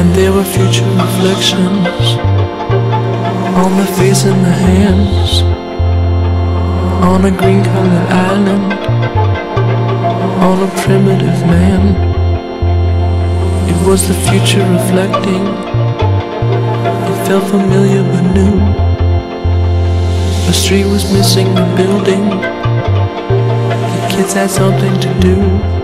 And there were future reflections on the face and the hands, on a green-colored island, on a primitive man. It was the future reflecting. It felt familiar but new. The street was missing the building. The kids had something to do.